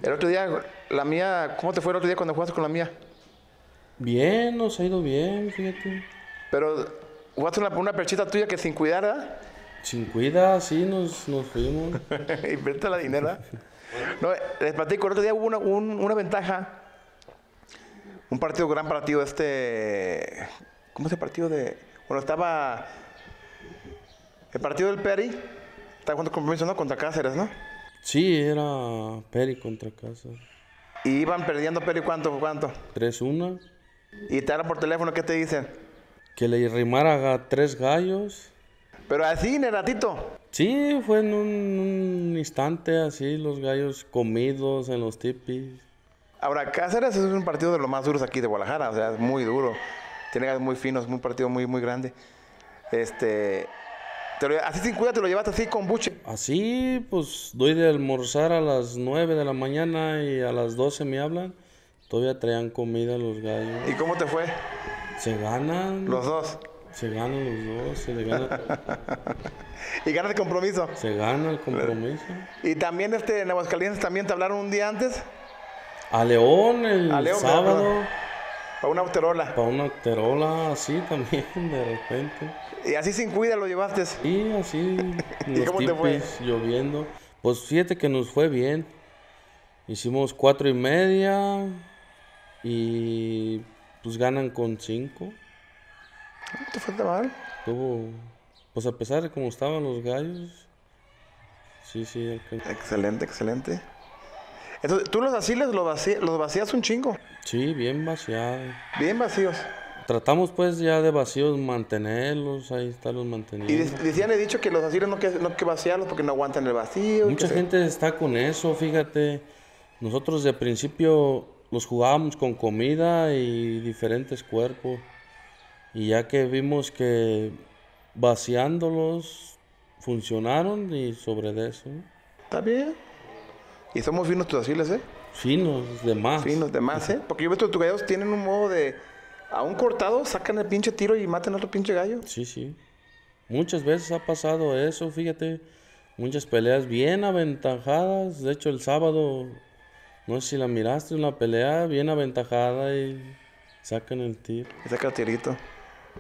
El otro día, la mía, ¿cómo te fue el otro día cuando jugaste con la mía? Bien, nos ha ido bien, fíjate. Pero jugaste una perchita tuya que sin cuidar, ¿verdad? Sin cuida, sí, nos fuimos. Y perdiste la dinera. No, les platico, el otro día hubo una ventaja. Un partido, gran partido, ¿cómo es el partido de...? Bueno, estaba el partido del Peri. Estaba jugando compromiso, ¿no? Contra Cáceres, ¿no? Sí, era Peri contra Casa. Y iban perdiendo Peri, ¿cuánto? 3-1. Y te hablan por teléfono, ¿qué te dicen? Que le rimara a 3 gallos. Pero así, en el ratito. Sí, fue en un instante así, los gallos comidos en los tipis. Ahora, Cáceres es un partido de los más duros aquí de Guadalajara, o sea, es muy duro. Tiene gallos muy finos, un partido muy, muy grande. Así sin cuidado te lo llevaste así con buche. Así, pues doy de almorzar a las 9 de la mañana y a las 12 me hablan. Todavía traían comida los gallos. ¿Y cómo te fue? Se ganan, Los dos. se ganan los dos, Y ganas de compromiso. se gana el compromiso. Y también en Aguascalientes también te hablaron un día antes. A León el A León, sábado, para una autorola. para una terola así también, de repente. Y así sin cuida lo llevaste. Y así, ¿Y los cómo te fue? tipis, lloviendo. Pues fíjate que nos fue bien. Hicimos 4:30 y pues ganan con 5. ¿No te fue tan mal? Tuvo, pues a pesar de cómo estaban los gallos, sí, sí, Excelente, excelente. Entonces, tú los asiles los vacías un chingo. sí, bien vaciado. Bien vacíos. Tratamos pues ya de vacíos mantenerlos, ahí estarlos Y manteniendo. decían, he dicho que los asiles no que vaciarlos porque no aguantan el vacío. Mucha gente está con eso, fíjate. Nosotros de principio los jugábamos con comida y diferentes cuerpos. Y ya que vimos que vaciándolos funcionaron y sobre de eso, Está bien. Y son muy finos tus asiles, ¿eh? finos de más. Finos, de más, ¿eh? Porque yo he visto que tus gallos tienen un modo de... A un cortado sacan el pinche tiro y matan a otro pinche gallo. Sí, sí. Muchas veces ha pasado eso, fíjate. Muchas peleas bien aventajadas. De hecho, el sábado, no sé si la miraste, una pelea bien aventajada y sacan el tiro. Y saca el tirito.